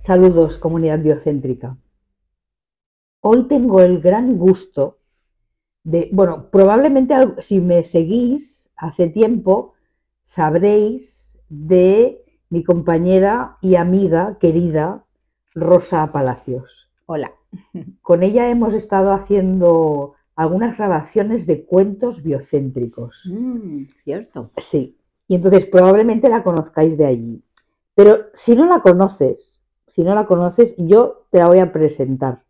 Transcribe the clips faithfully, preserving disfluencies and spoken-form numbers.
Saludos, comunidad biocéntrica. Hoy tengo el gran gusto de, bueno, probablemente si me seguís hace tiempo, sabréis de mi compañera y amiga querida Rosa Palacios. Hola. Con ella hemos estado haciendo algunas grabaciones de cuentos biocéntricos. Mm, cierto. Sí, y entonces probablemente la conozcáis de allí. Pero si no la conoces, si no la conoces, yo te la voy a presentar.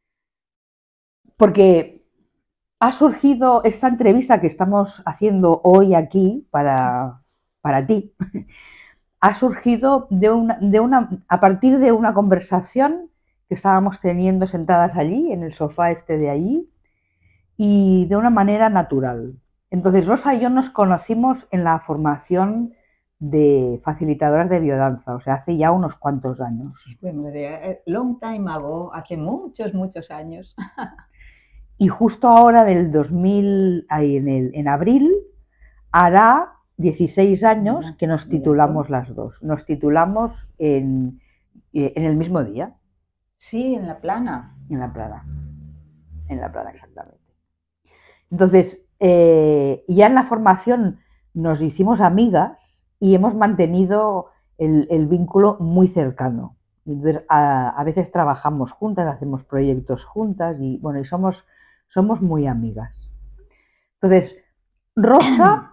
Porque ha surgido esta entrevista que estamos haciendo hoy aquí para, para ti. Ha surgido de una, de una, a partir de una conversación que estábamos teniendo sentadas allí, en el sofá este de allí, y de una manera natural. Entonces Rosa y yo nos conocimos en la formación de facilitadoras de biodanza, o sea, hace ya unos cuantos años. Sí, bueno, de long time ago, hace muchos, muchos años. Y justo ahora, del dos mil, ahí en, el, en abril, hará dieciséis años que nos titulamos las dos. Nos titulamos en, en el mismo día. Sí, en La Plana. En La Plana. En La Plana, exactamente. Entonces, eh, ya en la formación nos hicimos amigas y hemos mantenido el, el vínculo muy cercano. Entonces, a, a veces trabajamos juntas, hacemos proyectos juntas y, bueno, y somos, somos muy amigas. Entonces, Rosa,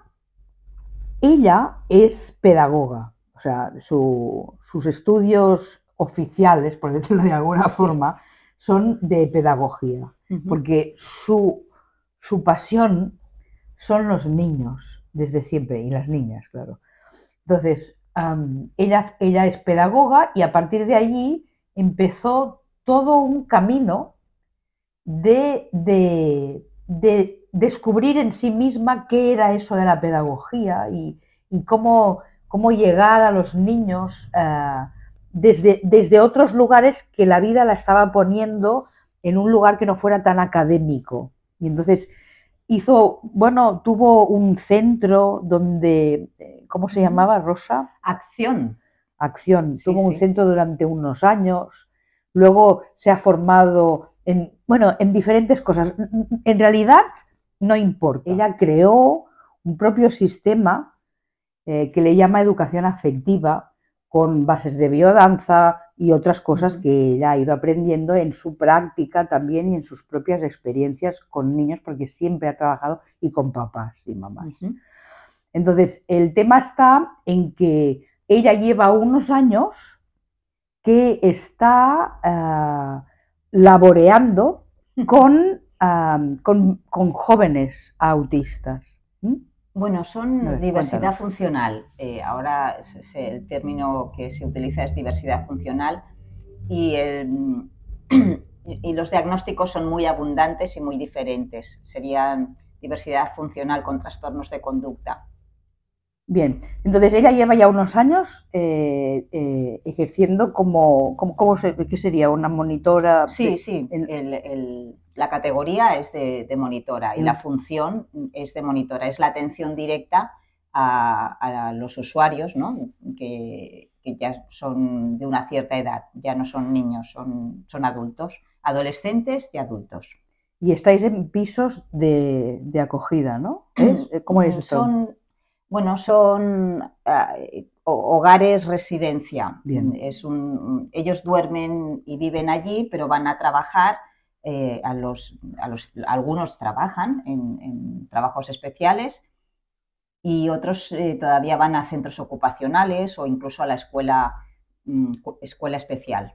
ella es pedagoga, o sea, su, sus estudios oficiales, por decirlo de alguna forma, sí, son de pedagogía, uh-huh, porque su Su pasión son los niños, desde siempre, y las niñas, claro. Entonces, um, ella, ella es pedagoga y a partir de allí empezó todo un camino de, de, de descubrir en sí misma qué era eso de la pedagogía y, y cómo, cómo llegar a los niños uh, desde, desde otros lugares que la vida la estaba poniendo en un lugar que no fuera tan académico. Y entonces hizo, bueno, tuvo un centro donde, ¿cómo se llamaba, Rosa? Acción. Acción. Sí, tuvo sí. un centro durante unos años. Luego se ha formado en, bueno, en diferentes cosas. En realidad no importa. Ella creó un propio sistema eh, que le llama educación afectiva, con bases de biodanza y otras cosas uh-huh, que ella ha ido aprendiendo en su práctica también y en sus propias experiencias con niños, porque siempre ha trabajado y con papás y mamás. Uh-huh. Entonces, el tema está en que ella lleva unos años que está uh, laboreando con, uh, con, con jóvenes autistas. ¿Mm? Bueno, son no, diversidad cuéntanos. funcional. Eh, ahora es, es el término que se utiliza es diversidad funcional y, el, y los diagnósticos son muy abundantes y muy diferentes. Serían diversidad funcional con trastornos de conducta. Bien, entonces ella lleva ya unos años eh, eh, ejerciendo como, como, como se, ¿qué sería? ¿Una monitora? Sí, de, sí, en, el, el, la categoría es de, de monitora y mm. la función es de monitora, es la atención directa a, a los usuarios, ¿no? que, que ya son de una cierta edad, ya no son niños, son, son adultos, adolescentes y adultos. Y estáis en pisos de, de acogida, ¿no? ¿Es? ¿Cómo es esto? Son, Bueno, son uh, hogares residencia. Bien. Es un, ellos duermen y viven allí, pero van a trabajar, eh, a los, a los, algunos trabajan en, en trabajos especiales y otros eh, todavía van a centros ocupacionales o incluso a la escuela, mm, escuela especial.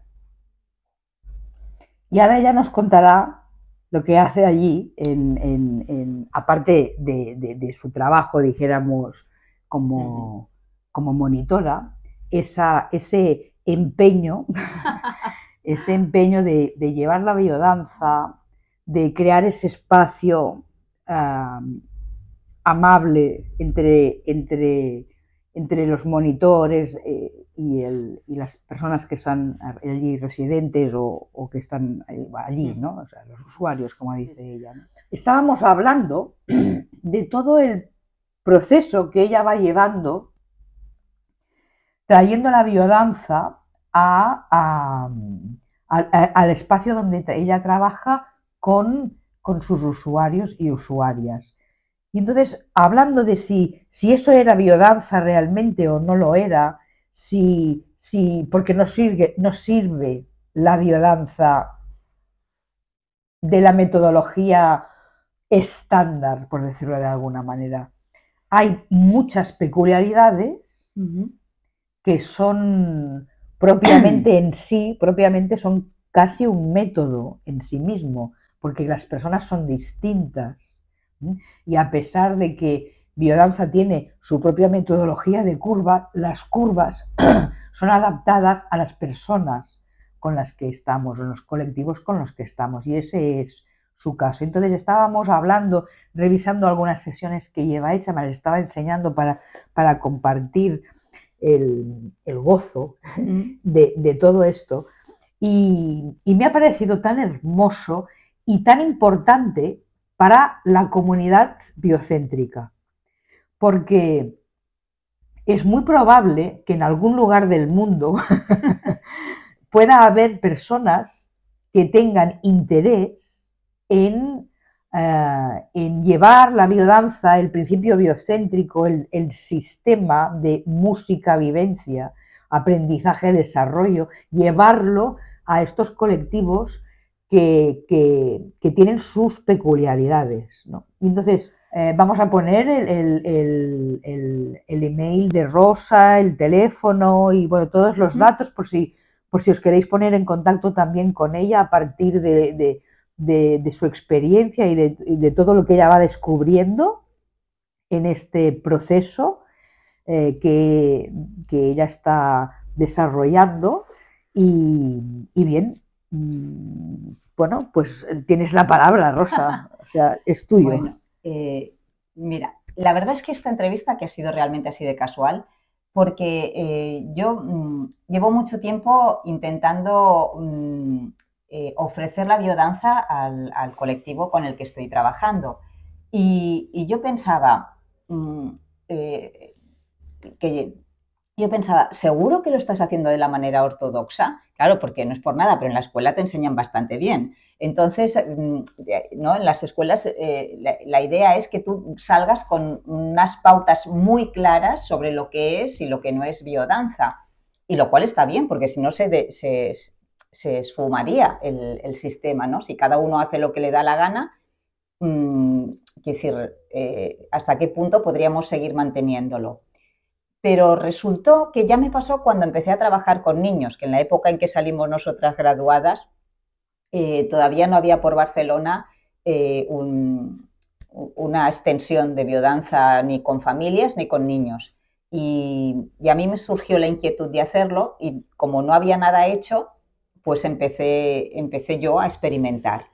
Y ahora ella nos contará lo que hace allí, en, en, en, aparte de, de, de su trabajo, dijéramos, como, uh-huh, como monitora, esa, ese empeño, ese empeño de, de llevar la biodanza, de crear ese espacio uh, amable entre, entre, entre los monitores eh, y, el, y las personas que están allí residentes o, o que están allí, ¿no? O sea, los usuarios, como dice ella, ¿no? Estábamos hablando de todo el proceso que ella va llevando, trayendo la biodanza a, a, a, al espacio donde ella trabaja con, con sus usuarios y usuarias. Y entonces, hablando de si, si eso era biodanza realmente o no lo era, si, si, porque no sirve, no sirve la biodanza de la metodología estándar, por decirlo de alguna manera. Hay muchas peculiaridades uh-huh. que son propiamente en sí, propiamente son casi un método en sí mismo, porque las personas son distintas. ¿eh? Y a pesar de que biodanza tiene su propia metodología de curva, las curvas son adaptadas a las personas con las que estamos, o los colectivos con los que estamos, y ese es su caso. Entonces estábamos hablando, revisando algunas sesiones que lleva hecha, me las estaba enseñando para, para compartir el, el gozo de, de todo esto, y, y me ha parecido tan hermoso y tan importante para la comunidad biocéntrica, porque es muy probable que en algún lugar del mundo pueda haber personas que tengan interés en, uh, en llevar la biodanza, el principio biocéntrico, el, el sistema de música-vivencia, aprendizaje, desarrollo, llevarlo a estos colectivos que, que, que tienen sus peculiaridades, ¿no? Y entonces, eh, vamos a poner el, el, el, el, el email de Rosa, el teléfono y bueno, todos los datos por si, por si os queréis poner en contacto también con ella a partir de, de, de, de su experiencia y de, y de todo lo que ella va descubriendo en este proceso eh, que, que ella está desarrollando. Y, y bien, bueno, pues tienes la palabra, Rosa, o sea, es tuyo. Bueno, eh, mira, la verdad es que esta entrevista, que ha sido realmente así de casual, porque eh, yo mmm, llevo mucho tiempo intentando mmm, eh, ofrecer la biodanza al, al colectivo con el que estoy trabajando. Y, y yo pensaba mmm, eh, que yo pensaba, ¿seguro que lo estás haciendo de la manera ortodoxa? Claro, porque no es por nada, pero en la escuela te enseñan bastante bien. Entonces, ¿no? En las escuelas eh, la, la idea es que tú salgas con unas pautas muy claras sobre lo que es y lo que no es biodanza. Y lo cual está bien, porque si no se, de, se, se esfumaría el, el sistema, ¿no? Si cada uno hace lo que le da la gana, mmm, quiero decir, eh, ¿hasta qué punto podríamos seguir manteniéndolo? Pero resultó que ya me pasó cuando empecé a trabajar con niños, que en la época en que salimos nosotras graduadas, eh, todavía no había por Barcelona eh, un, una extensión de biodanza ni con familias ni con niños. Y, y a mí me surgió la inquietud de hacerlo y como no había nada hecho, pues empecé, empecé yo a experimentar.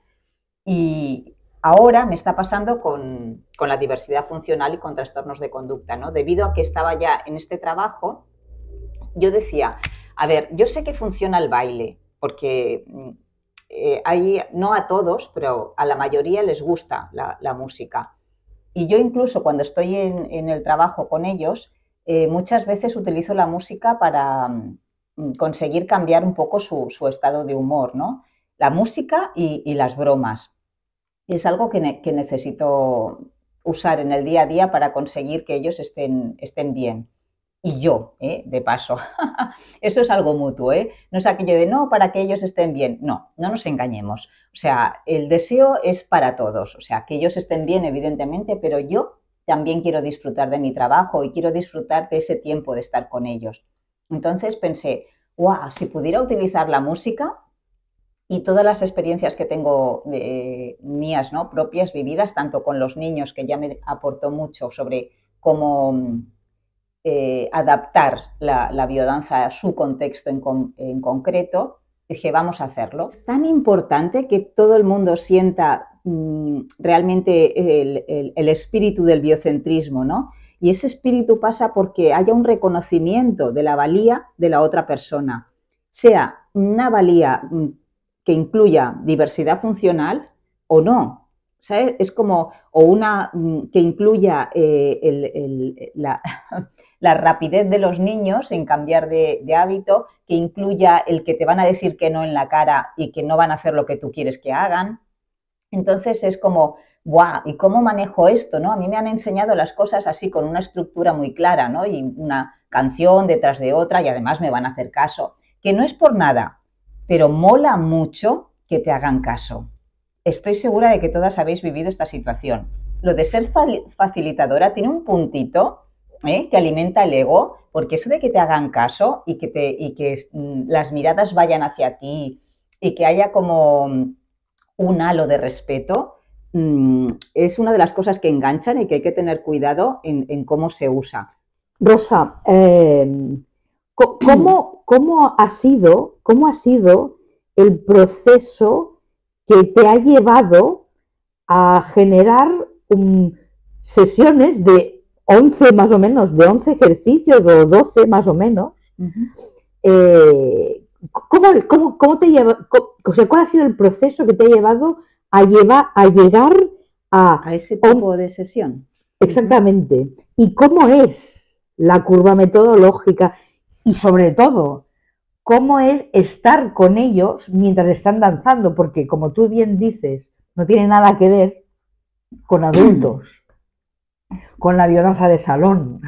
Y ahora me está pasando con, con la diversidad funcional y con trastornos de conducta, ¿no? Debido a que estaba ya en este trabajo, yo decía, a ver, yo sé que funciona el baile, porque eh, hay, no a todos, pero a la mayoría les gusta la, la música. Y yo incluso cuando estoy en, en el trabajo con ellos, eh, muchas veces utilizo la música para um, conseguir cambiar un poco su, su estado de humor, ¿no? La música y, y las bromas. Es algo que, ne que necesito usar en el día a día para conseguir que ellos estén, estén bien. Y yo, ¿eh? De paso. Eso es algo mutuo, ¿eh? No es aquello de no, para que ellos estén bien. No, no nos engañemos. O sea, el deseo es para todos. O sea, que ellos estén bien, evidentemente, pero yo también quiero disfrutar de mi trabajo y quiero disfrutar de ese tiempo de estar con ellos. Entonces pensé, wow, si pudiera utilizar la música y todas las experiencias que tengo eh, mías, ¿no? Propias, vividas, tanto con los niños, que ya me aportó mucho sobre cómo eh, adaptar la, la biodanza a su contexto en, con, en concreto, dije, vamos a hacerlo. Es tan importante que todo el mundo sienta mmm, realmente el, el, el espíritu del biocentrismo, ¿no? Y ese espíritu pasa porque haya un reconocimiento de la valía de la otra persona, sea una valía que incluya diversidad funcional o no, ¿sabes? Es como, o una mm, que incluya eh, el, el, la, la rapidez de los niños en cambiar de, de hábito, que incluya el que te van a decir que no en la cara y que no van a hacer lo que tú quieres que hagan. Entonces es como, ¡buah! ¿Y cómo manejo esto? ¿No? A mí me han enseñado las cosas así con una estructura muy clara, ¿no? Y una canción detrás de otra y además me van a hacer caso. Que no es por nada, pero mola mucho que te hagan caso. Estoy segura de que todas habéis vivido esta situación. Lo de ser facilitadora tiene un puntito ¿eh? que alimenta el ego, porque eso de que te hagan caso y que, te, y que mm, las miradas vayan hacia ti y que haya como un halo de respeto, mmm, es una de las cosas que enganchan y que hay que tener cuidado en, en cómo se usa. Rosa, eh, ¿cómo, cómo, ha sido, ¿cómo ha sido el proceso que te ha llevado a generar um, sesiones de once más o menos, de once ejercicios o doce más o menos? Uh-huh. eh, ¿cómo, cómo, ¿Cómo te lleva, cómo, o sea, cuál ha sido el proceso que te ha llevado a, llevar, a llegar a... A ese tipo de sesión. Exactamente. Uh-huh. ¿Y cómo es la curva metodológica? Y sobre todo, ¿cómo es estar con ellos mientras están danzando? Porque, como tú bien dices, no tiene nada que ver con adultos, con la biodanza de salón,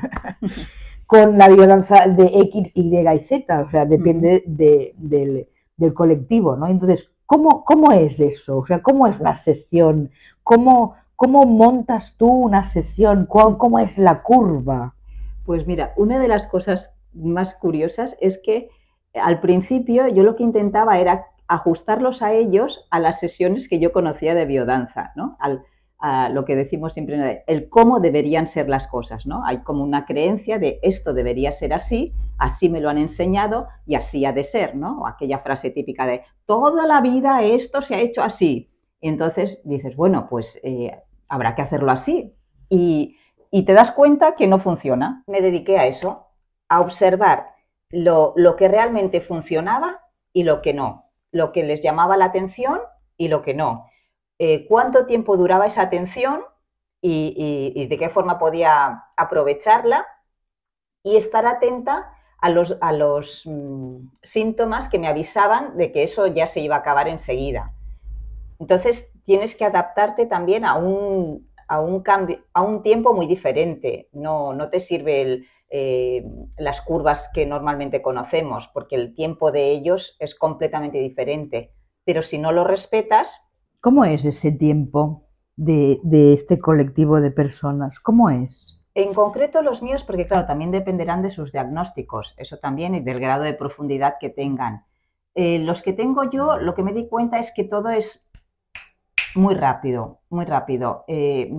con la biodanza de X, Y y Z, o sea, depende de, de, del colectivo, ¿no? Entonces, ¿cómo, ¿cómo es eso? O sea, ¿cómo es una sesión? ¿Cómo, cómo montas tú una sesión? ¿Cómo, ¿Cómo es la curva? Pues mira, una de las cosas más curiosas es que al principio yo lo que intentaba era ajustarlos a ellos a las sesiones que yo conocía de biodanza, ¿no? Al, a lo que decimos siempre, el cómo deberían ser las cosas, ¿no? Hay como una creencia de esto debería ser así, así me lo han enseñado y así ha de ser, ¿no? O aquella frase típica de toda la vida esto se ha hecho así. Y entonces dices, bueno, pues eh, habrá que hacerlo así. Y, y te das cuenta que no funciona. Me dediqué a eso, a observar lo, lo que realmente funcionaba y lo que no, lo que les llamaba la atención y lo que no. Eh, cuánto tiempo duraba esa atención y, y, y de qué forma podía aprovecharla y estar atenta a los, a los mmm, síntomas que me avisaban de que eso ya se iba a acabar enseguida. Entonces tienes que adaptarte también a un, a un, cambio, a un tiempo muy diferente. No, no te sirve el, eh, las curvas que normalmente conocemos porque el tiempo de ellos es completamente diferente. Pero si no lo respetas... ¿Cómo es ese tiempo de, de este colectivo de personas? ¿Cómo es? En concreto los míos, porque claro, también dependerán de sus diagnósticos, eso también, y del grado de profundidad que tengan. Eh, los que tengo yo, lo que me di cuenta es que todo es muy rápido, muy rápido. Eh,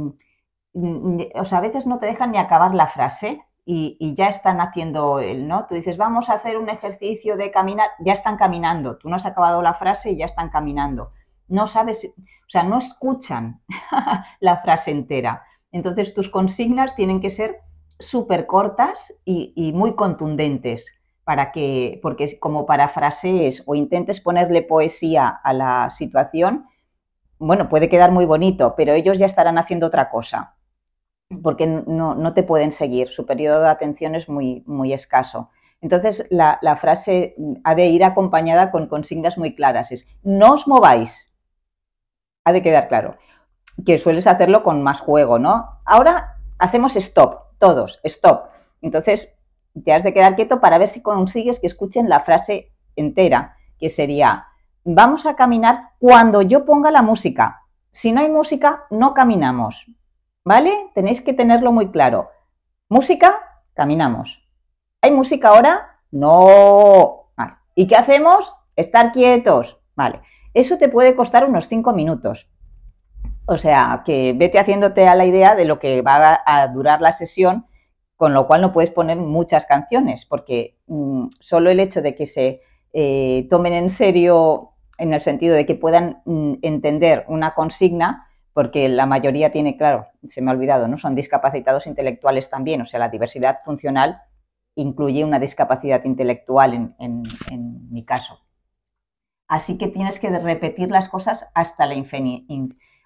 o sea, a veces no te dejan ni acabar la frase y, y ya están haciendo el, ¿no? Tú dices, vamos a hacer un ejercicio de caminar, ya están caminando. Tú no has acabado la frase y ya están caminando. No sabes, o sea, no escuchan la frase entera. Entonces, tus consignas tienen que ser súper cortas y, y muy contundentes, para que, porque como parafrasees o intentes ponerle poesía a la situación, bueno, puede quedar muy bonito, pero ellos ya estarán haciendo otra cosa, porque no, no te pueden seguir. Su periodo de atención es muy, muy escaso. Entonces, la, la frase ha de ir acompañada con consignas muy claras. Es, no os mováis. Ha de quedar claro. Que sueles hacerlo con más juego, ¿no? Ahora hacemos stop, todos, stop. Entonces, te has de quedar quieto para ver si consigues que escuchen la frase entera, que sería, vamos a caminar cuando yo ponga la música. Si no hay música, no caminamos, ¿vale? Tenéis que tenerlo muy claro. Música, caminamos. ¿Hay música ahora? No. Vale. ¿Y qué hacemos? Estar quietos. Vale. Eso te puede costar unos cinco minutos. O sea, que vete haciéndote a la idea de lo que va a durar la sesión, con lo cual no puedes poner muchas canciones, porque mmm, solo el hecho de que se eh, tomen en serio, en el sentido de que puedan mmm, entender una consigna, porque la mayoría tiene, claro, se me ha olvidado, ¿no? Son discapacitados intelectuales también, o sea, la diversidad funcional incluye una discapacidad intelectual en, en, en mi caso. Así que tienes que repetir las cosas hasta la infinidad.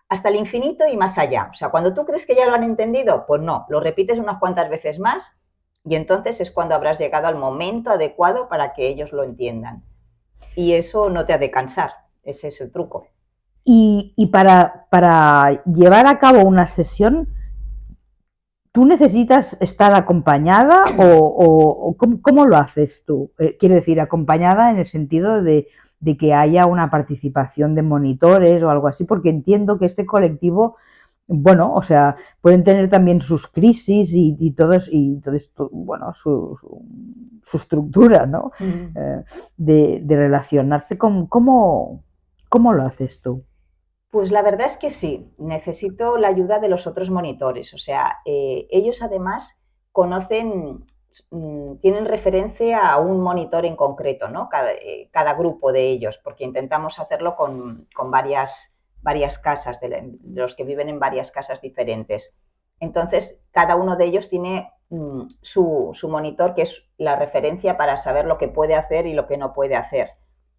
hasta el infinito y más allá. O sea, cuando tú crees que ya lo han entendido, pues no, lo repites unas cuantas veces más y entonces es cuando habrás llegado al momento adecuado para que ellos lo entiendan. Y eso no te ha de cansar, ese es el truco. Y, y para, para llevar a cabo una sesión, ¿tú necesitas estar acompañada o, o, o ¿cómo, cómo lo haces tú? Eh, quiere decir, acompañada en el sentido de, de que haya una participación de monitores o algo así, porque entiendo que este colectivo, bueno, o sea, pueden tener también sus crisis y, y todo, y todo esto, bueno, su, su, su estructura, ¿no? Mm. Eh, de, de relacionarse con, ¿cómo, ¿cómo lo haces tú? Pues la verdad es que sí, necesito la ayuda de los otros monitores. O sea, eh, ellos además conocen, mmm, tienen referencia a un monitor en concreto, ¿no? Cada, eh, cada grupo de ellos, porque intentamos hacerlo con, con varias, varias casas, de, la, de los que viven en varias casas diferentes. Entonces, cada uno de ellos tiene mmm, su, su monitor, que es la referencia para saber lo que puede hacer y lo que no puede hacer.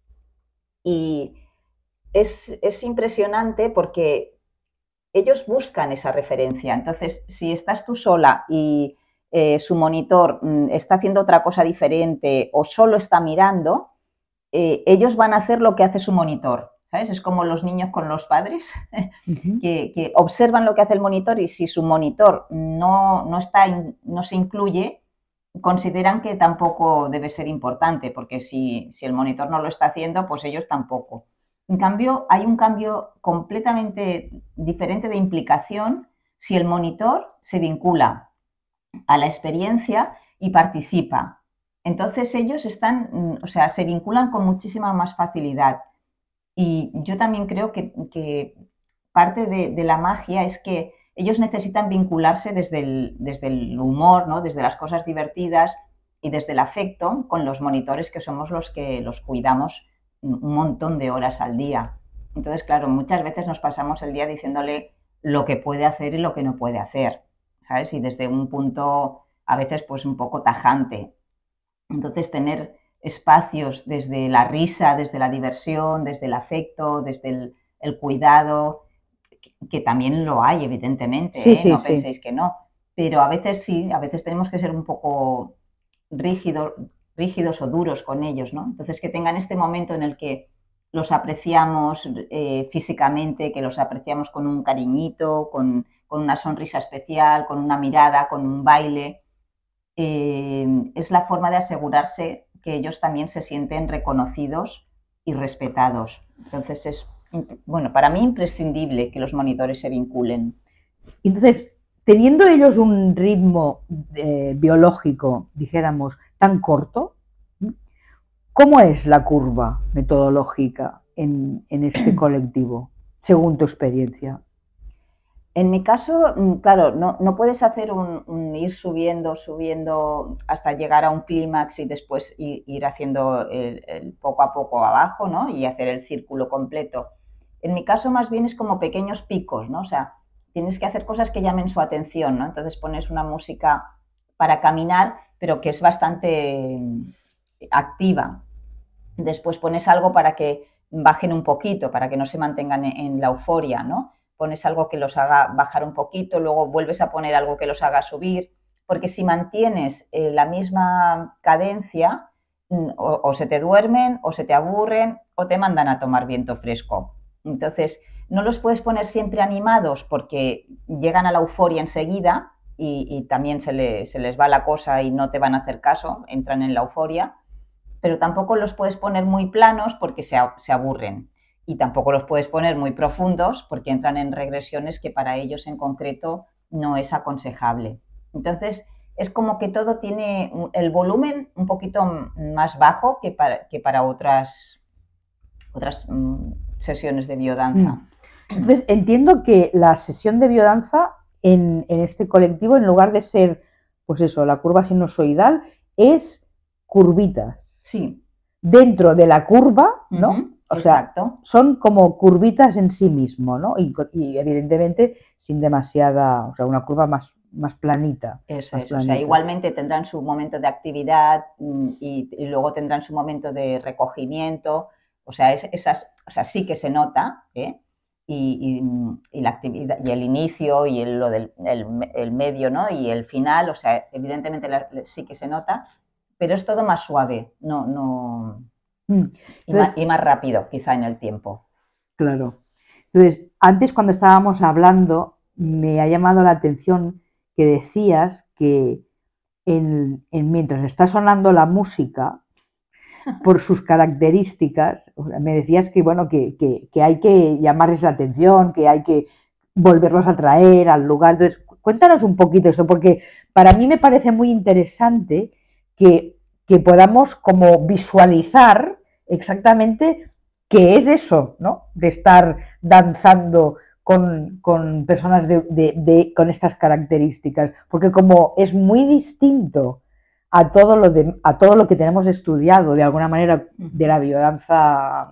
Y Es, es impresionante porque ellos buscan esa referencia. Entonces, si estás tú sola y eh, su monitor mm, está haciendo otra cosa diferente o solo está mirando, eh, ellos van a hacer lo que hace su monitor, ¿sabes? Es como los niños con los padres, uh-huh. que, que observan lo que hace el monitor y si su monitor no, no, está in, no se incluye, consideran que tampoco debe ser importante, porque si, si el monitor no lo está haciendo, pues ellos tampoco. En cambio, hay un cambio completamente diferente de implicación si el monitor se vincula a la experiencia y participa. Entonces ellos están, o sea, se vinculan con muchísima más facilidad. Y yo también creo que, que parte de, de la magia es que ellos necesitan vincularse desde el, desde el humor, ¿no? Desde las cosas divertidas y desde el afecto con los monitores que somos los que los cuidamos un montón de horas al día. Entonces, claro, muchas veces nos pasamos el día diciéndole lo que puede hacer y lo que no puede hacer, ¿sabes? Y desde un punto a veces pues un poco tajante. Entonces, tener espacios desde la risa, desde la diversión, desde el afecto, desde el, el cuidado, que, que también lo hay, evidentemente, sí, ¿eh? sí, No sí. penséis que no. Pero a veces sí, a veces tenemos que ser un poco rígidos, rígidos o duros con ellos, ¿no? Entonces, que tengan este momento en el que los apreciamos eh, físicamente, que los apreciamos con un cariñito, con, con una sonrisa especial, con una mirada, con un baile. Eh, es la forma de asegurarse que ellos también se sienten reconocidos y respetados. Entonces, es, bueno, para mí imprescindible que los monitores se vinculen. Entonces, teniendo ellos un ritmo eh, biológico, dijéramos, tan corto, ¿cómo es la curva metodológica en, en este colectivo, según tu experiencia? En mi caso, claro, no, no puedes hacer un, un ir subiendo, subiendo hasta llegar a un clímax y después ir, ir haciendo el, el poco a poco abajo, ¿no? Y hacer el círculo completo. En mi caso, más bien es como pequeños picos, ¿no? O sea, tienes que hacer cosas que llamen su atención, ¿no? Entonces pones una música para caminar, pero que es bastante activa. Después pones algo para que bajen un poquito, para que no se mantengan en, en la euforia, ¿no? Pones algo que los haga bajar un poquito, luego vuelves a poner algo que los haga subir, porque si mantienes eh, la misma cadencia, o, o se te duermen, o se te aburren, o te mandan a tomar viento fresco. Entonces, no los puedes poner siempre animados porque llegan a la euforia enseguida y, y también se, le, se les va la cosa y no te van a hacer caso, entran en la euforia, pero tampoco los puedes poner muy planos porque se, se aburren. Y tampoco los puedes poner muy profundos porque entran en regresiones que para ellos en concreto no es aconsejable. Entonces, es como que todo tiene el volumen un poquito más bajo que para, que para otras, otras um, sesiones de biodanza. Entonces, entiendo que la sesión de biodanza en, en este colectivo, en lugar de ser, pues eso, la curva sinusoidal, es curvitas. Sí. Dentro de la curva, ¿no? Uh-huh. O sea, exacto. Son como curvitas en sí mismo, ¿no? Y, y evidentemente sin demasiada, o sea, una curva más, más planita. Eso más es, planita. O sea, igualmente tendrán su momento de actividad y, y luego tendrán su momento de recogimiento, o sea, es, esas, o sea sí que se nota, ¿eh? y, y, y la actividad, y el inicio y el, lo del, el, el medio, ¿no? Y el final, o sea, evidentemente la, sí que se nota, pero es todo más suave, no, no, mm. y, más, y más rápido quizá en el tiempo. Claro. Entonces, antes cuando estábamos hablando, me ha llamado la atención que decías que en, en, mientras está sonando la música, por sus características, me decías que, bueno, que, que, que hay que llamarles la atención, que hay que volverlos a traer al lugar. Entonces, cuéntanos un poquito eso, porque para mí me parece muy interesante que, que podamos como visualizar exactamente qué es eso, ¿no? De estar danzando con, con personas de, de, de, con estas características, porque como es muy distinto a todo lo de, a todo lo que tenemos estudiado de alguna manera de la biodanza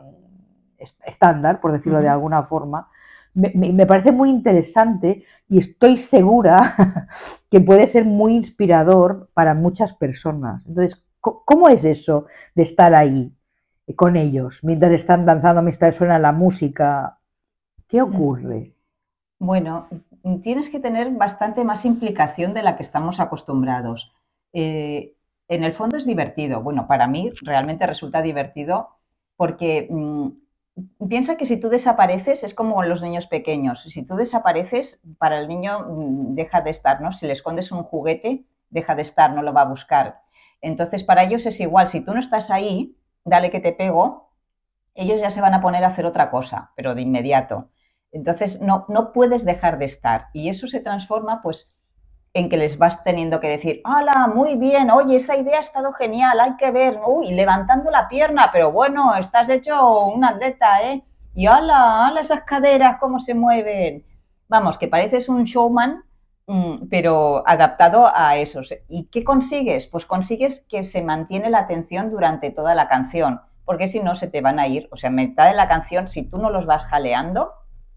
estándar, por decirlo uh-huh. de alguna forma, me, me parece muy interesante y estoy segura que puede ser muy inspirador para muchas personas. Entonces, ¿cómo es eso de estar ahí con ellos mientras están danzando, mientras suena la música? ¿Qué ocurre? Bueno, tienes que tener bastante más implicación de la que estamos acostumbrados. Eh, en el fondo es divertido. Bueno, para mí realmente resulta divertido porque mmm, piensa que si tú desapareces es como los niños pequeños. Si tú desapareces, para el niño mmm, deja de estar, ¿no? Si le escondes un juguete, deja de estar, no lo va a buscar. Entonces, para ellos es igual. Si tú no estás ahí, dale que te pego, ellos ya se van a poner a hacer otra cosa, pero de inmediato. Entonces, no, no puedes dejar de estar. Y eso se transforma, pues, en que les vas teniendo que decir, ¡hala, muy bien! Oye, esa idea ha estado genial, hay que ver, uy, levantando la pierna, pero bueno, estás hecho un atleta, ¿eh? Y ¡hala, hala esas caderas, cómo se mueven! Vamos, que pareces un showman, mmm, pero adaptado a esos. ¿Y qué consigues? Pues consigues que se mantiene la atención durante toda la canción, porque si no se te van a ir. O sea, en mitad de la canción, si tú no los vas jaleando,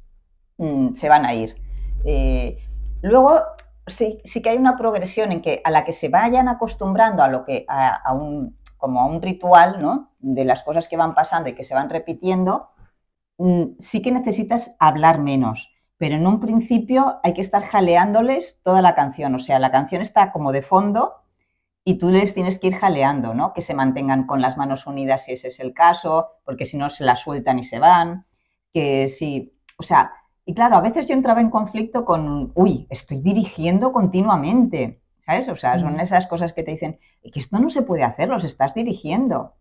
mmm, se van a ir. Eh, luego... Sí, sí que hay una progresión en que a la que se vayan acostumbrando a lo que a, a un como a un ritual, ¿no? De las cosas que van pasando y que se van repitiendo, sí que necesitas hablar menos, pero en un principio hay que estar jaleándoles toda la canción, o sea, la canción está como de fondo y tú les tienes que ir jaleando, ¿no? Que se mantengan con las manos unidas si ese es el caso, porque si no se las sueltan y se van, que sí, o sea... Y claro, a veces yo entraba en conflicto con, uy, estoy dirigiendo continuamente, ¿sabes? O sea, son esas cosas que te dicen, que esto no se puede hacer, los estás dirigiendo.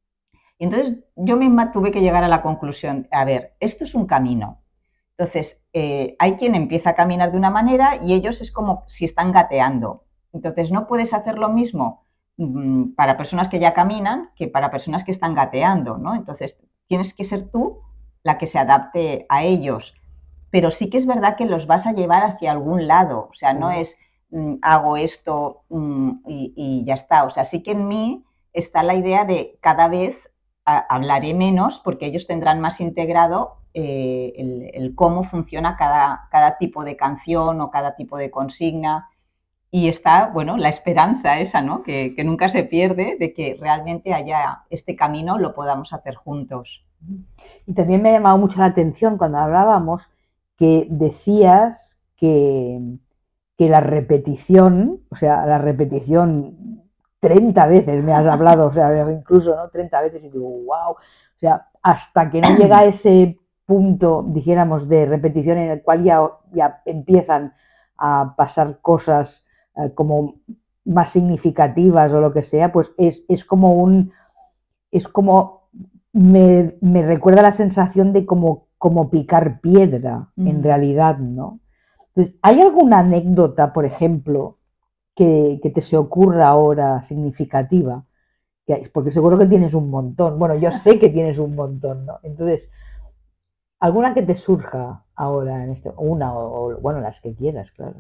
Y entonces yo misma tuve que llegar a la conclusión, a ver, esto es un camino. Entonces, eh, hay quien empieza a caminar de una manera y ellos es como si están gateando. Entonces, no puedes hacer lo mismo mmm, para personas que ya caminan que para personas que están gateando, ¿no? Entonces, tienes que ser tú la que se adapte a ellos. Pero sí que es verdad que los vas a llevar hacia algún lado, o sea, no es mmm, hago esto mmm, y, y ya está, o sea, sí que en mí está la idea de cada vez a, hablaré menos porque ellos tendrán más integrado eh, el, el cómo funciona cada, cada tipo de canción o cada tipo de consigna y está, bueno, la esperanza esa, ¿no? Que, que nunca se pierde de que realmente haya este camino, lo podamos hacer juntos. Y también me ha llamado mucho la atención cuando hablábamos que decías que, que la repetición, o sea, la repetición treinta veces me has hablado, o sea, incluso, ¿no? treinta veces y digo, wow, o sea, hasta que no llega a ese punto, dijéramos, de repetición en el cual ya, ya empiezan a pasar cosas eh, como más significativas o lo que sea, pues es, es como un, es como, me, me recuerda la sensación de como como picar piedra, mm. en realidad, ¿no? Entonces, ¿hay alguna anécdota, por ejemplo, que, que te se ocurra ahora significativa? Porque seguro que tienes un montón. Bueno, yo sé que tienes un montón, ¿no? Entonces, ¿alguna que te surja ahora en este? Una o, o bueno, las que quieras, claro.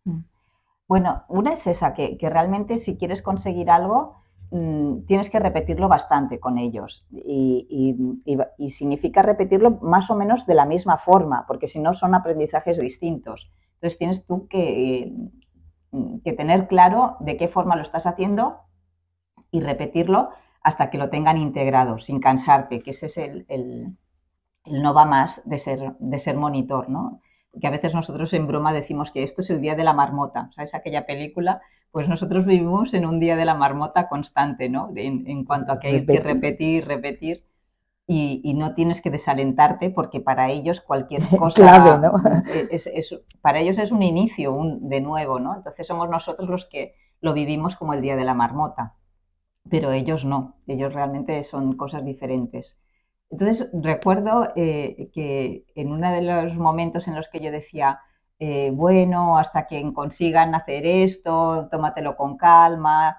Bueno, una es esa, que, que realmente si quieres conseguir algo, tienes que repetirlo bastante con ellos y, y, y, y significa repetirlo más o menos de la misma forma, porque si no son aprendizajes distintos. Entonces tienes tú que, que tener claro de qué forma lo estás haciendo y repetirlo hasta que lo tengan integrado, sin cansarte, que ese es el, el, él no va más de ser, de ser monitor, ¿no? Que a veces nosotros en broma decimos que esto es el día de la marmota, ¿sabes? Aquella película, pues nosotros vivimos en un día de la marmota constante, ¿no? En, en cuanto a que hay que repetir, repetir, y, y no tienes que desalentarte porque para ellos cualquier cosa, clave, ¿no? es, es, para ellos es un inicio, un, de nuevo, ¿no? Entonces somos nosotros los que lo vivimos como el día de la marmota, pero ellos no, ellos realmente son cosas diferentes. Entonces recuerdo eh, que en uno de los momentos en los que yo decía, eh, bueno, hasta que consigan hacer esto, tómatelo con calma,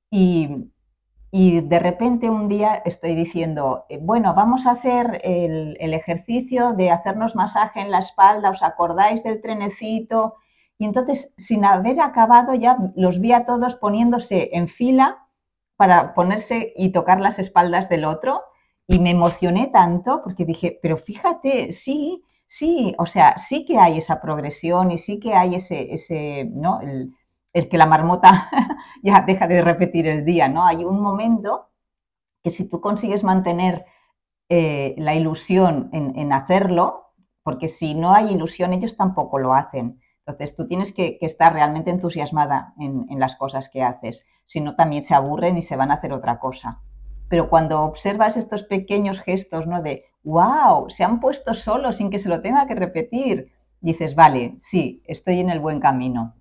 y, y de repente un día estoy diciendo, eh, bueno, vamos a hacer el, el ejercicio de hacernos masaje en la espalda, ¿os acordáis del trenecito? Y entonces, sin haber acabado ya, los vi a todos poniéndose en fila para ponerse y tocar las espaldas del otro, y me emocioné tanto porque dije, pero fíjate, sí, sí, o sea, sí que hay esa progresión y sí que hay ese, ese ¿no? El, el que la marmota ya deja de repetir el día, ¿no? Hay un momento que si tú consigues mantener eh, la ilusión en, en, hacerlo, porque si no hay ilusión ellos tampoco lo hacen. Entonces tú tienes que, que estar realmente entusiasmada en, en las cosas que haces, si no también se aburren y se van a hacer otra cosa. Pero cuando observas estos pequeños gestos, ¿no? De, wow, se han puesto solos sin que se lo tenga que repetir, dices, vale, sí, estoy en el buen camino.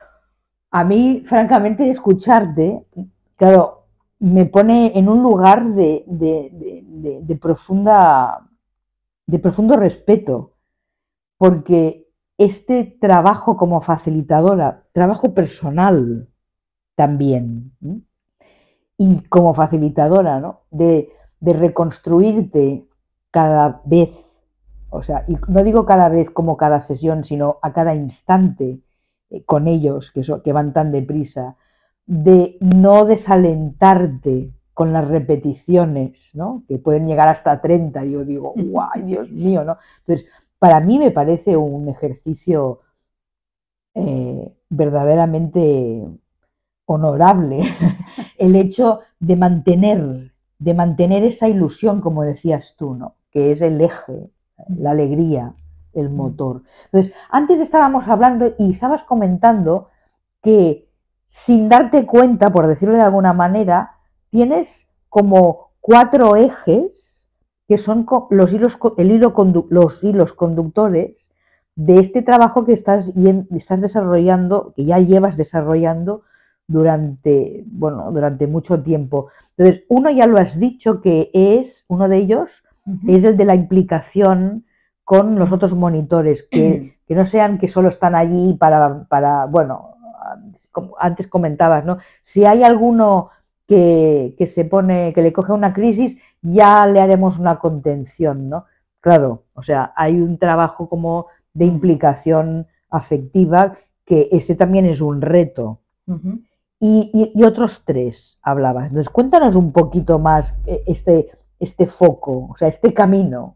A mí, francamente, escucharte, claro, me pone en un lugar de, de, de, de, de profunda, de profundo respeto, porque este trabajo como facilitadora, trabajo personal también, ¿sí? Y como facilitadora, ¿no? De, de reconstruirte cada vez, o sea, y no digo cada vez como cada sesión, sino a cada instante eh, con ellos, que, so, que van tan deprisa, de no desalentarte con las repeticiones, ¿no? Que pueden llegar hasta treinta, y yo digo, ¡guay, Dios mío! ¿No? Entonces, para mí me parece un ejercicio eh, verdaderamente honorable el hecho de mantener, de mantener esa ilusión, como decías tú, ¿no? Que es el eje, la alegría, el motor. Entonces, antes estábamos hablando y estabas comentando que sin darte cuenta, por decirlo de alguna manera, tienes como cuatro ejes que son los hilos, el hilo, los hilos conductores de este trabajo que estás, estás desarrollando, que ya llevas desarrollando durante, bueno, durante mucho tiempo. Entonces, uno ya lo has dicho, que es, uno de ellos, uh-huh. es el de la implicación con los otros monitores, que, que no sean que solo están allí para, para, bueno, como antes comentabas, ¿no? Si hay alguno que, que se pone, que le coge una crisis, ya le haremos una contención, ¿no? Claro, o sea, hay un trabajo como de implicación afectiva, que ese también es un reto. Uh-huh. Y, y, y otros tres hablabas. Entonces, cuéntanos un poquito más este, este foco, o sea, este camino.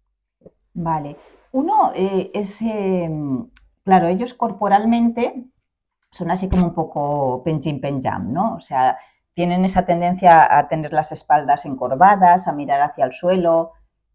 Vale. Uno eh, es, eh, claro, ellos corporalmente son así como un poco penjim penjam, ¿no? O sea, tienen esa tendencia a tener las espaldas encorvadas, a mirar hacia el suelo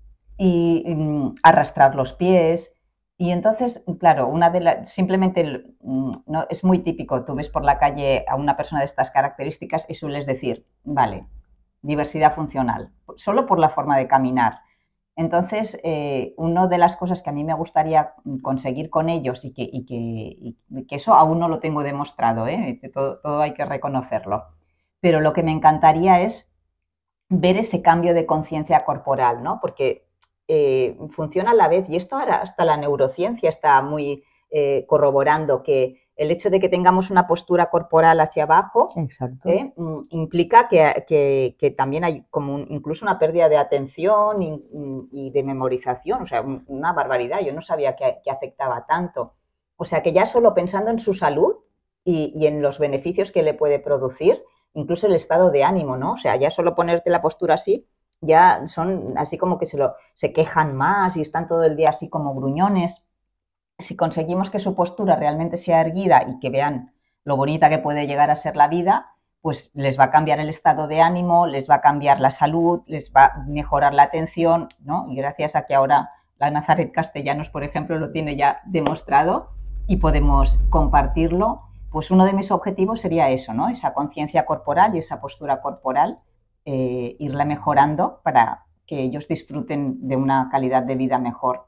y, y arrastrar los pies. Y entonces, claro, una de las, simplemente no, es muy típico, tú ves por la calle a una persona de estas características y sueles decir, vale, diversidad funcional, solo por la forma de caminar. Entonces, eh, una de las cosas que a mí me gustaría conseguir con ellos y que, y que, y que eso aún no lo tengo demostrado, ¿eh? todo, todo hay que reconocerlo, pero lo que me encantaría es ver ese cambio de conciencia corporal, ¿no? Porque eh, funciona a la vez, y esto ahora hasta la neurociencia está muy eh, corroborando, que el hecho de que tengamos una postura corporal hacia abajo eh, implica que, que, que también hay como un, incluso una pérdida de atención y, y de memorización, o sea, una barbaridad. Yo no sabía que, que afectaba tanto. O sea, que ya solo pensando en su salud y, y en los beneficios que le puede producir, incluso el estado de ánimo, ¿no? O sea, ya solo ponerte la postura así, ya son así como que se, lo, se quejan más y están todo el día así como gruñones. Si conseguimos que su postura realmente sea erguida y que vean lo bonita que puede llegar a ser la vida, pues les va a cambiar el estado de ánimo, les va a cambiar la salud, les va a mejorar la atención, ¿no? Y gracias a que ahora la Nazaret Castellanos, por ejemplo, lo tiene ya demostrado y podemos compartirlo, pues uno de mis objetivos sería eso, ¿no? Esa conciencia corporal y esa postura corporal, eh, irla mejorando para que ellos disfruten de una calidad de vida mejor.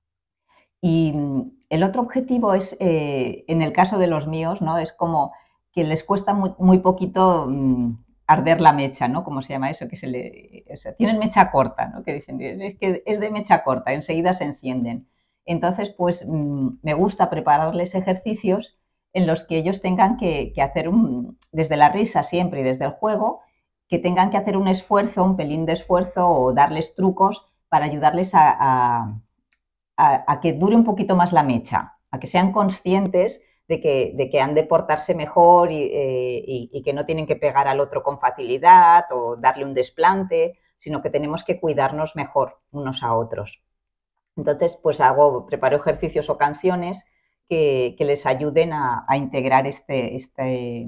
Y el otro objetivo es, eh, en el caso de los míos, ¿no? Es como que les cuesta muy, muy poquito mmm, arder la mecha, ¿no? ¿Cómo se llama eso? Que se le, o sea, tienen mecha corta, ¿no? Que dicen, es que es de mecha corta, enseguida se encienden. Entonces, pues mmm, me gusta prepararles ejercicios en los que ellos tengan que, que hacer, un, desde la risa siempre y desde el juego, que tengan que hacer un esfuerzo, un pelín de esfuerzo o darles trucos para ayudarles a, a, a, a que dure un poquito más la mecha, a que sean conscientes de que, de que han de portarse mejor y, eh, y, y que no tienen que pegar al otro con facilidad o darle un desplante, sino que tenemos que cuidarnos mejor unos a otros. Entonces, pues hago, preparo ejercicios o canciones que, que les ayuden a, a integrar este, este,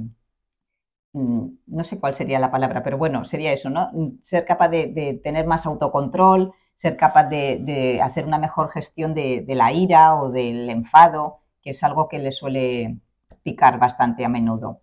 no sé cuál sería la palabra, pero bueno, sería eso, ¿no? Ser capaz de, de tener más autocontrol, ser capaz de, de hacer una mejor gestión de, de la ira o del enfado, que es algo que les suele picar bastante a menudo.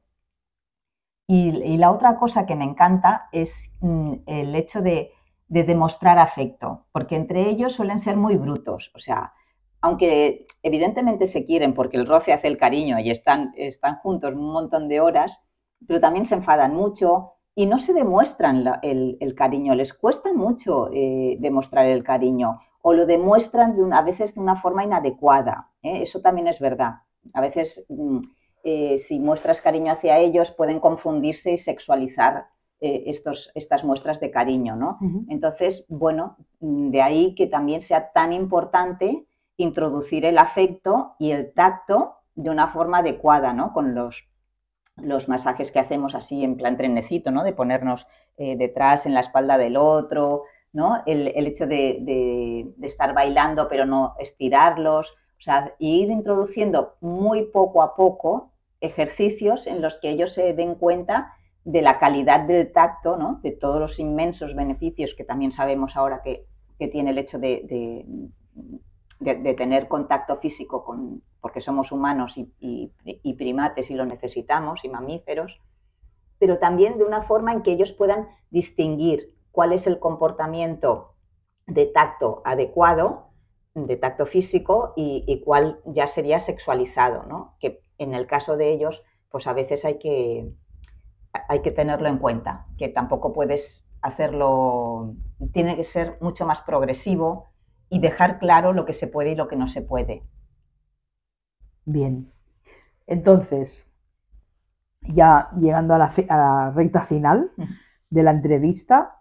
Y, y la otra cosa que me encanta es mm, el hecho de, de demostrar afecto, porque entre ellos suelen ser muy brutos, o sea, aunque evidentemente se quieren porque el roce hace el cariño y están, están juntos un montón de horas, pero también se enfadan mucho y no se demuestran la, el, el cariño, les cuesta mucho eh, demostrar el cariño o lo demuestran de una, a veces de una forma inadecuada, ¿eh? Eso también es verdad. A veces, eh, si muestras cariño hacia ellos, pueden confundirse y sexualizar eh, estos, estas muestras de cariño, ¿no? Uh-huh. Entonces, bueno, de ahí que también sea tan importante introducir el afecto y el tacto de una forma adecuada, ¿no? Con los, los masajes que hacemos así en plan trenecito, ¿no? De ponernos eh, detrás en la espalda del otro, ¿no? El, el hecho de, de, de estar bailando pero no estirarlos, o sea, ir introduciendo muy poco a poco ejercicios en los que ellos se den cuenta de la calidad del tacto, ¿no? De todos los inmensos beneficios que también sabemos ahora que, que tiene el hecho de, de, de, de tener contacto físico con, porque somos humanos y, y, y primates y lo necesitamos, y mamíferos, pero también de una forma en que ellos puedan distinguir cuál es el comportamiento de tacto adecuado, de tacto físico, y, y cuál ya sería sexualizado, ¿no? Que en el caso de ellos, pues a veces hay que, hay que tenerlo en cuenta, que tampoco puedes hacerlo, tiene que ser mucho más progresivo y dejar claro lo que se puede y lo que no se puede. Bien, entonces, ya llegando a la, a la recta final de la entrevista,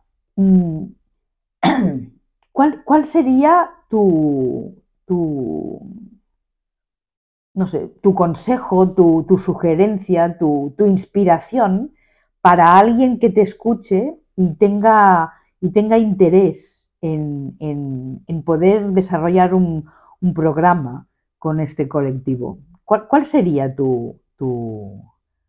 ¿cuál, cuál sería tu, tu, no sé, tu consejo, tu, tu sugerencia, tu, tu inspiración para alguien que te escuche y tenga, y tenga interés en, en, en poder desarrollar un, un programa con este colectivo? ¿Cuál, cuál sería tu, tu,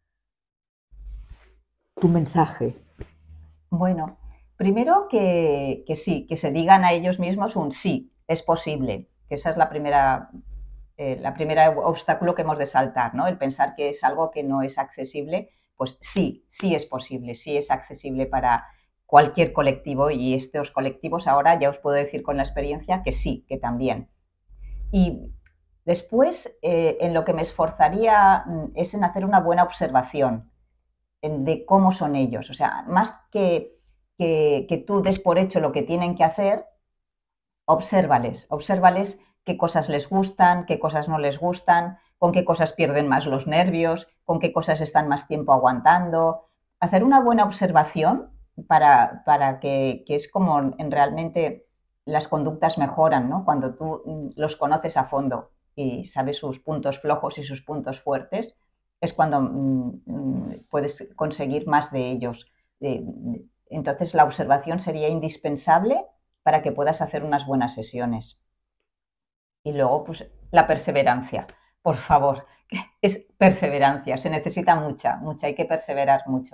tu mensaje? Bueno, primero que, que sí, que se digan a ellos mismos un sí, es posible, que esa es la primera, eh, la primera obstáculo que hemos de saltar, ¿no? El pensar que es algo que no es accesible, pues sí, sí es posible, sí es accesible para cualquier colectivo, y estos colectivos ahora ya os puedo decir con la experiencia que sí, que también. Y después, eh, en lo que me esforzaría es en hacer una buena observación de cómo son ellos. O sea, más que, que, que tú des por hecho lo que tienen que hacer, obsérvales, obsérvales qué cosas les gustan, qué cosas no les gustan, con qué cosas pierden más los nervios, con qué cosas están más tiempo aguantando. Hacer una buena observación para, para que, que es como en realmente las conductas mejoran, ¿no? Cuando tú los conoces a fondo y sabes sus puntos flojos y sus puntos fuertes, es cuando mmm, puedes conseguir más de ellos. Entonces, la observación sería indispensable para que puedas hacer unas buenas sesiones. Y luego, pues, la perseverancia. Por favor, es perseverancia. Se necesita mucha, mucha. Hay que perseverar mucho.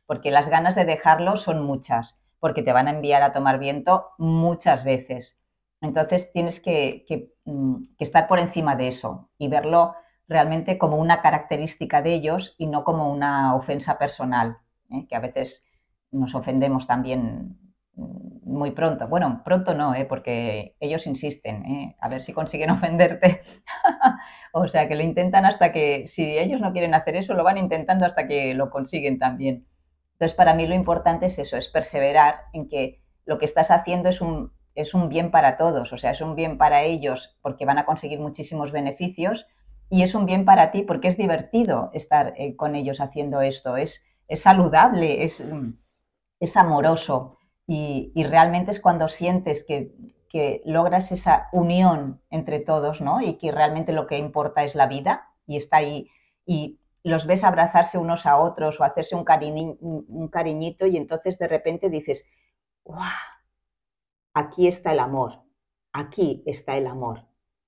porque las ganas de dejarlo son muchas, porque te van a enviar a tomar viento muchas veces. Entonces tienes que, que, que estar por encima de eso y verlo realmente como una característica de ellos y no como una ofensa personal, ¿eh? Que a veces nos ofendemos también muy pronto. Bueno, pronto no, ¿eh? Porque ellos insisten, ¿eh? A ver si consiguen ofenderte. O sea, que lo intentan hasta que, si ellos no quieren hacer eso, lo van intentando hasta que lo consiguen también. Entonces, para mí lo importante es eso, es perseverar en que lo que estás haciendo es un, es un bien para todos, o sea, es un bien para ellos porque van a conseguir muchísimos beneficios y es un bien para ti porque es divertido estar eh, con ellos haciendo esto, es, es saludable, es, es amoroso y, y realmente es cuando sientes que, que logras esa unión entre todos, ¿no? Y que realmente lo que importa es la vida y está ahí y los ves abrazarse unos a otros o hacerse un, cariñi, un cariñito y entonces de repente dices, ¡guau! Aquí está el amor, aquí está el amor.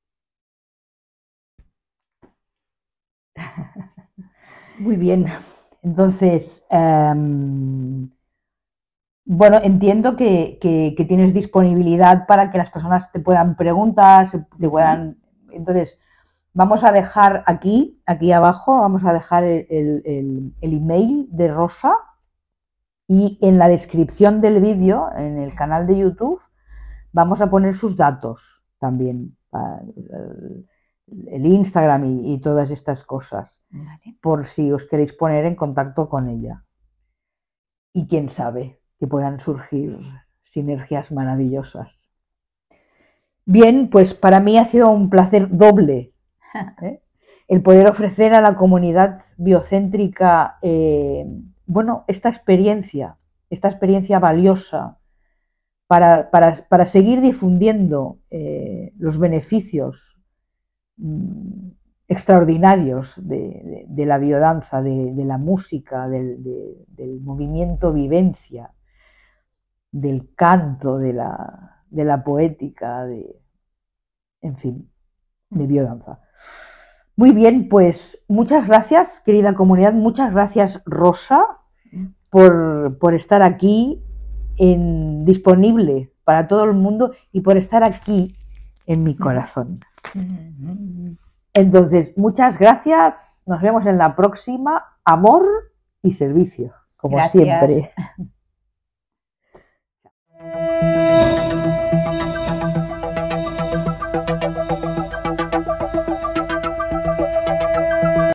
Muy bien, entonces, um, bueno, entiendo que, que, que tienes disponibilidad para que las personas te puedan preguntar, te puedan, entonces, vamos a dejar aquí, aquí abajo, vamos a dejar el, el, el email de Rosa y en la descripción del vídeo, en el canal de YouTube, vamos a poner sus datos también, el, el Instagram y, y todas estas cosas, vale, por si os queréis poner en contacto con ella. Y quién sabe, que puedan surgir sinergias maravillosas. Bien, pues para mí ha sido un placer doble, ¿eh? El poder ofrecer a la comunidad biocéntrica, eh, bueno, esta experiencia, esta experiencia valiosa para, para, para seguir difundiendo eh, los beneficios mmm, extraordinarios de, de, de la biodanza, de, de la música, del, de, del movimiento vivencia, del canto, de la, de la poética, de, en fin, de biodanza. Muy bien, pues muchas gracias, querida comunidad, muchas gracias, Rosa, por, por estar aquí en, disponible para todo el mundo y por estar aquí en mi corazón. Entonces, muchas gracias, nos vemos en la próxima. Amor y servicio, como gracias. siempre.